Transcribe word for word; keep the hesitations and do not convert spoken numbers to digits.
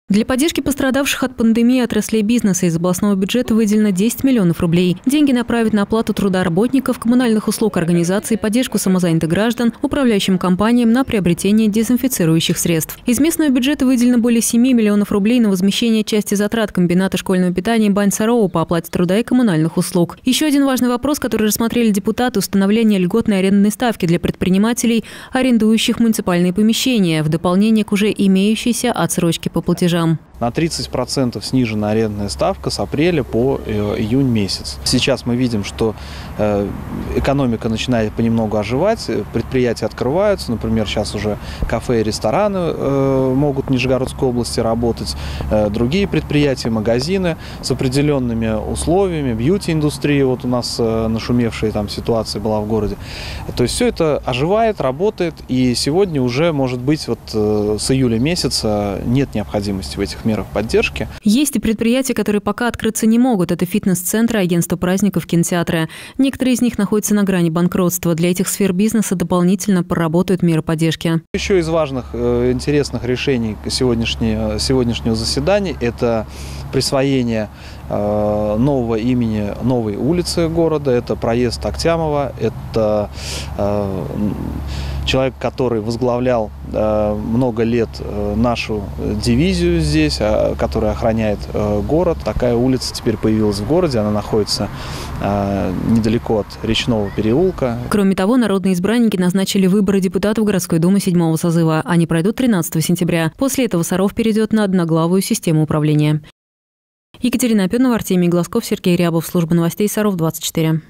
Для поддержки пострадавших от пандемии отраслей бизнеса из областного бюджета выделено десять миллионов рублей. Деньги направят на оплату труда работников, коммунальных услуг организаций, поддержку самозанятых граждан, управляющим компаниям на приобретение дезинфицирующих средств. Из местного бюджета выделено более семи миллионов рублей на возмещение части затрат комбината школьного питания Бань Сароу по оплате труда и коммунальных услуг. Еще один важный вопрос, который рассмотрели депутаты – установление льготной арендной ставки для предпринимателей, арендующих муниципальные помещения, в дополнение к уже имеющейся отсрочке по платежам. На тридцать процентов снижена арендная ставка с апреля по июнь месяц. Сейчас мы видим, что экономика начинает понемногу оживать, предприятия открываются. Например, сейчас уже кафе и рестораны могут в Нижегородской области работать, другие предприятия, магазины с определенными условиями, бьюти-индустрия, вот у нас нашумевшая там ситуация была в городе. То есть все это оживает, работает, и сегодня уже, может быть, вот с июля месяца нет необходимости в этих мерах поддержки. Есть и предприятия, которые пока открыться не могут. Это фитнес-центры, агентства праздников, кинотеатры. Некоторые из них находятся на грани банкротства. Для этих сфер бизнеса дополнительно проработают меры поддержки. Еще из важных, интересных решений сегодняшнего, сегодняшнего заседания – это присвоение нового имени новой улицы города. Это проезд Октямова. Это человек, который возглавлял много лет нашу дивизию здесь, которая охраняет город. Такая улица теперь появилась в городе. Она находится недалеко от Речного переулка. Кроме того, народные избранники назначили выборы депутатов городской думы седьмого созыва. Они пройдут тринадцатого сентября. После этого Саров перейдет на одноглавую систему управления. Екатерина Опенова, Артемий Глазков, Сергей Рябов. Служба новостей Саров двадцать четыре.